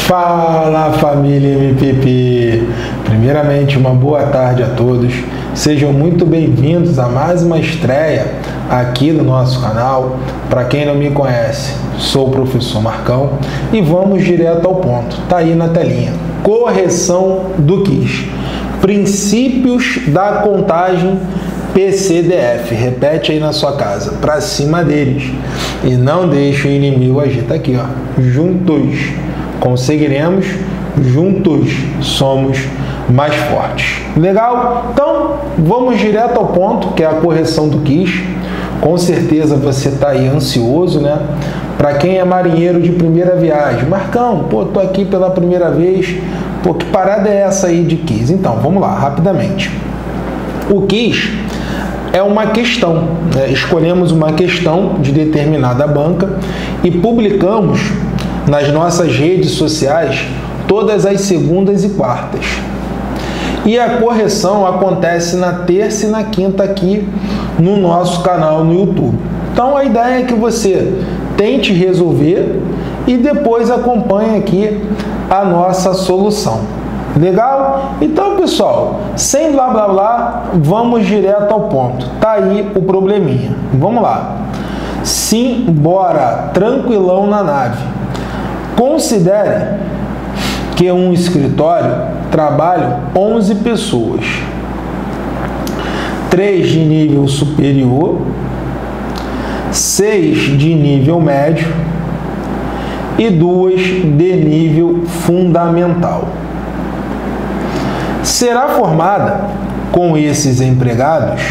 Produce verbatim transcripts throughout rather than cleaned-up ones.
Fala, família M P P! Primeiramente, uma boa tarde a todos. Sejam muito bem-vindos a mais uma estreia aqui no nosso canal. Para quem não me conhece, sou o professor Marcão e vamos direto ao ponto. Tá aí na telinha. Correção do quiz. Princípios da contagem P C D F. Repete aí na sua casa, para cima deles. E não deixe o inimigo agir. Tá aqui, ó. Juntos conseguiremos, juntos somos mais fortes. Legal? Então, vamos direto ao ponto, que é a correção do quiz. Com certeza você está aí ansioso, né? Para quem é marinheiro de primeira viagem. Marcão, pô, tô aqui pela primeira vez. Pô, que parada é essa aí de quiz? Então, vamos lá, rapidamente. O quiz é uma questão, né? Escolhemos uma questão de determinada banca e publicamos nas nossas redes sociais todas as segundas e quartas. E a correção acontece na terça e na quinta aqui no nosso canal no YouTube. Então a ideia é que você tente resolver e depois acompanhe aqui a nossa solução. Legal? Então, pessoal, sem blá blá blá, vamos direto ao ponto. Tá aí o probleminha. Vamos lá. Sim, bora, tranquilão na nave. Considere que em um escritório trabalham onze pessoas, três de nível superior, seis de nível médio e duas de nível fundamental. Será formada com esses empregados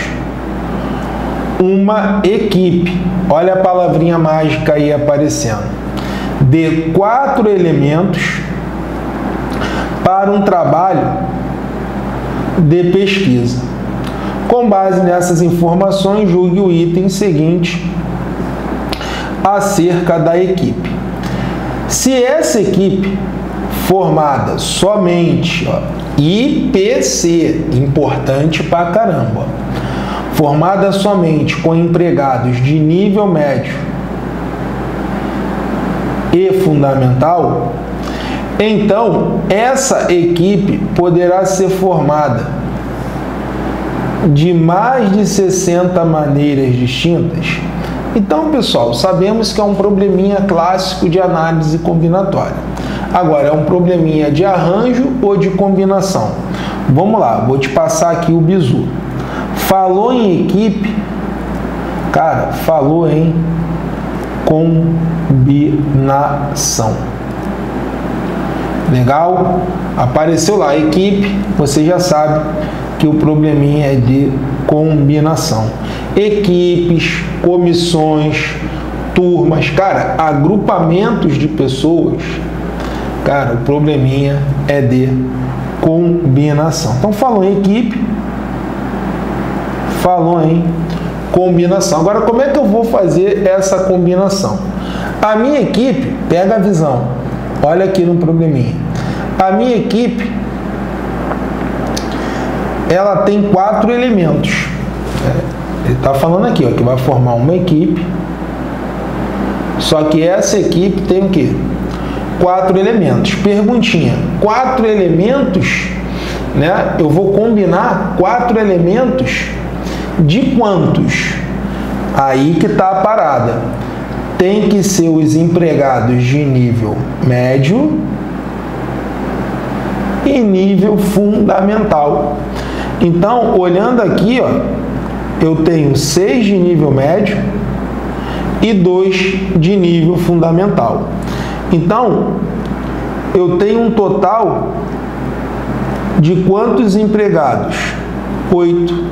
uma equipe, olha a palavrinha mágica aí aparecendo, de quatro elementos para um trabalho de pesquisa. Com base nessas informações, julgue o item seguinte acerca da equipe. Se essa equipe formada somente, ó, I P C, importante pra caramba, formada somente com empregados de nível médio e fundamental, então essa equipe poderá ser formada de mais de sessenta maneiras distintas. Então, pessoal, sabemos que é um probleminha clássico de análise combinatória. Agora, é um probleminha de arranjo ou de combinação? Vamos lá, vou te passar aqui o bizu. Falou em equipe, cara, falou em combinação. Legal? Apareceu lá, equipe, você já sabe que o probleminha é de combinação. Equipes, comissões, turmas, cara, agrupamentos de pessoas, cara, o probleminha é de combinação. Então, falou em equipe, falou em combinação. Agora, como é que eu vou fazer essa combinação? A minha equipe, pega a visão, olha aqui no probleminha. A minha equipe, ela tem quatro elementos. Ele está falando aqui, ó, que vai formar uma equipe, só que essa equipe tem o quê? Quatro elementos. Perguntinha, quatro elementos, né? Eu vou combinar quatro elementos de quantos? Aí que está a parada. Tem que ser os empregados de nível médio e nível fundamental. Então, olhando aqui, ó, eu tenho seis de nível médio e dois de nível fundamental. Então, eu tenho um total de quantos empregados? oito.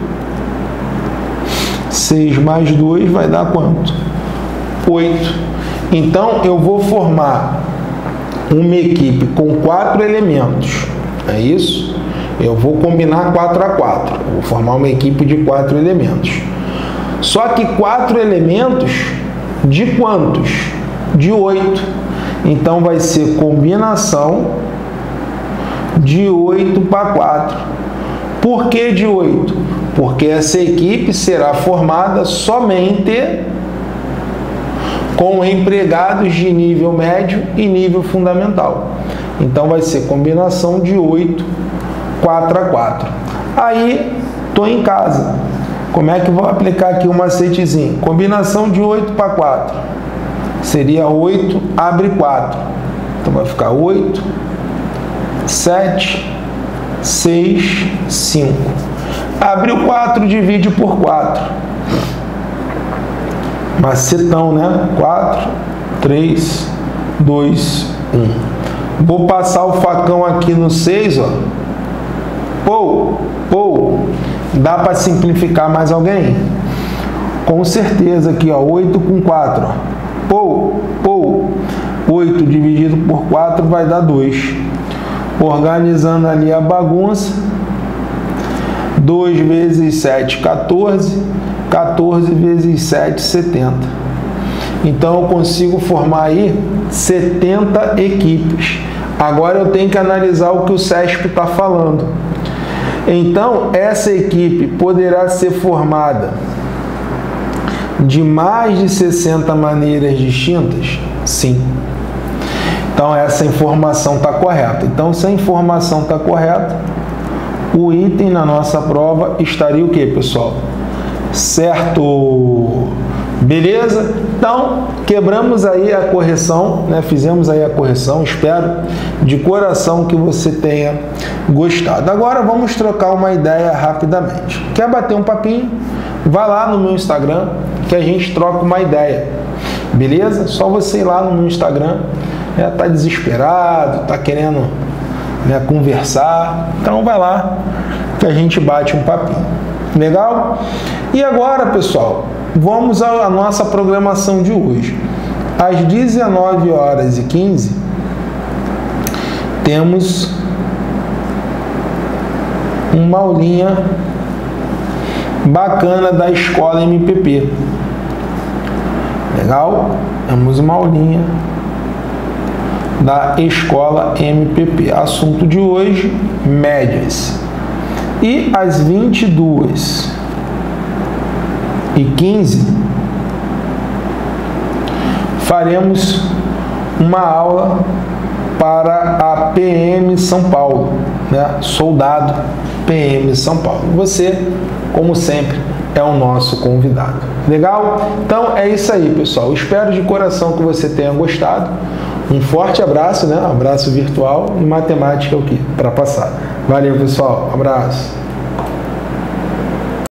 seis mais dois vai dar quanto? oito. Então, eu vou formar uma equipe com quatro elementos. É isso? Eu vou combinar quatro a quatro. Eu vou formar uma equipe de quatro elementos. Só que quatro elementos de quantos? De oito. Então, vai ser combinação de oito para quatro. Por que de oito? Porque essa equipe será formada somente com empregados de nível médio e nível fundamental. Então vai ser combinação de oito, quatro a quatro. Aí, estou em casa. Como é que vou aplicar aqui o macetezinho? Combinação de oito para quatro. Seria oito, abre quatro. Então vai ficar oito, sete, seis, cinco. Abriu quatro, divide por quatro. Macetão, né? quatro, três, dois, um. Vou passar o facão aqui no seis, ó. Pou, pou. Dá para simplificar mais alguém? Com certeza aqui, ó. oito com quatro, ó. Pou, pou. oito dividido por quatro vai dar dois. Organizando ali a bagunça. dois vezes sete, quatorze. quatorze vezes sete, setenta. Então eu consigo formar aí setenta equipes. Agora eu tenho que analisar o que o SESP está falando. Então essa equipe poderá ser formada de mais de sessenta maneiras distintas? Sim. Então essa informação está correta. Então se a informação está correta, o item na nossa prova estaria o que, pessoal? Certo? Beleza? Então, quebramos aí a correção, né? Fizemos aí a correção, espero de coração que você tenha gostado. Agora vamos trocar uma ideia rapidamente. Quer bater um papinho? Vai lá no meu Instagram que a gente troca uma ideia. Beleza? Só você ir lá no meu Instagram, né? Tá desesperado, tá querendo, né, conversar. Então vai lá que a gente bate um papinho. Legal? E agora, pessoal, vamos à nossa programação de hoje. Às dezenove horas e quinze, temos uma aulinha bacana da Escola M P P. Legal? Temos uma aulinha da Escola M P P. Assunto de hoje, médias. E às vinte e duas e quinze, faremos uma aula para a P M São Paulo, né? Soldado P M São Paulo. Você, como sempre, é o nosso convidado. Legal? Então é isso aí, pessoal. Espero de coração que você tenha gostado. Um forte abraço, né? Um abraço virtual e matemática é o que? Para passar. Valeu, pessoal. Um abraço.